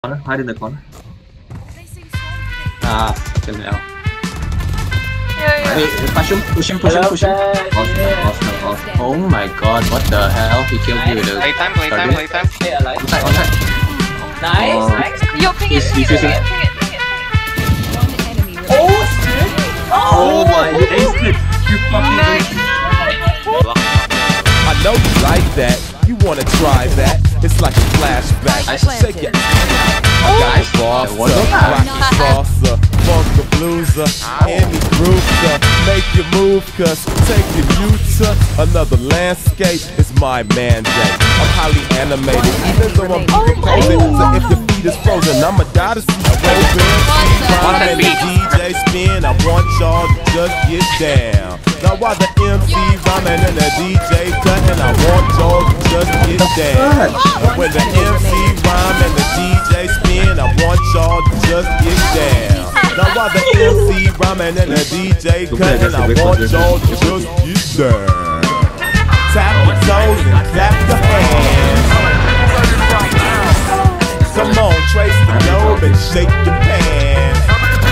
Hide in the corner. Kill me out. Yeah. Wait, push him. Awesome. Oh my god, what the hell? He killed you with a... Playtime. Stay alive. Onside. Nice. Yo, ping it. He's using it. Oh, shit. Oh my, you aced it. You fucking aced it. I know you like that. You wanna try that? It's like a flashback. Shake it. I got the boss, rock the salsa, funk the blueser, any groover. Make you move, cause taking you to another landscape is my mandate. I'm highly animated, even though I'm decomposing. So if the beat is frozen, I'ma die to see you open. I'm in the DJ spin, I want y'all to just get down. Now while the MC rhyming and the DJ cutting, I want y'all to just get down. And when the MC rhyme and the DJ spin, I want y'all to just get down. Now while the MC rhyming and the DJ cutting, I want y'all to just get down. Tap your toes and clap your hands. Come on, trace the globe and shake your pants.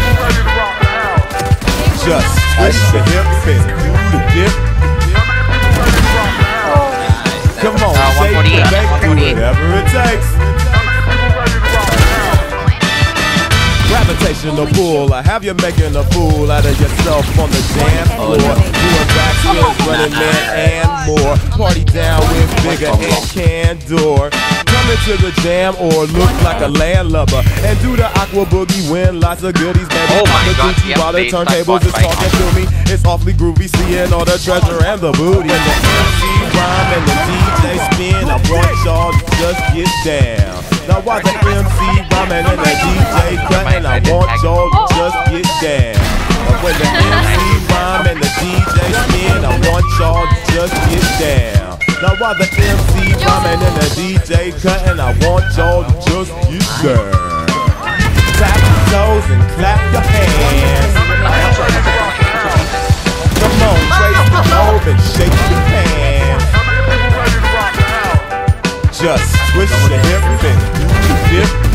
Just twist the hips and do the dip. Come on, shake the bake, do whatever it takes. Gravitational pull, I have you making a fool out of yourself on the dance floor. Doing backspins, running man and more. Party down with Bigger and Candor. Come into the jam or look like a landlubber and do the aqua boogie, win lots of goodies, baby. Oh my god, while the turntables is talking to me, it's awfully groovy, seeing all the treasure and the booty. And the MC rhyme and the DJ spin, I want y'all to just get down. Now while the MC rhyming and the DJ cutting, I want y'all to just get down. And when the MC rhyme and the DJ spin, I want y'all to just get down. Now while the MC rhyming and the DJ cutting, I want y'all to just get down. Tap your toes and clap your hands. Come on, trace the globe and shake your pants. Just twist your hip and do the dip.